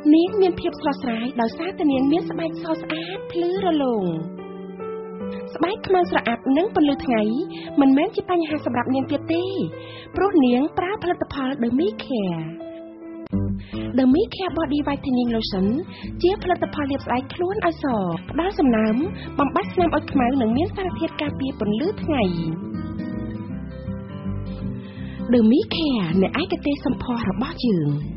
នាងមានភាពស្រស់ស្រាយដោយសារតែនាងមានស្បែកសស្អាតភ្លឺរលោងស្បែកខ្មៅស្រអាប់និងពន្លឺថ្ងៃមិនមែនជាបញ្ហាសម្រាប់នាងទៀតទេព្រោះនាងប្រើផលិតផល Dermi Care Body Whitening Lotion ជាផលិតផលលាបស្បែកខ្លួនឲ្យសផ្ដល់សំណើមបំបាត់ស្នាមអុចខ្មៅនិងមានសារធាតុការពារពន្លឺថ្ងៃ Dermi Care អ្នកឯកទេសសម្ផស្សរបស់យើង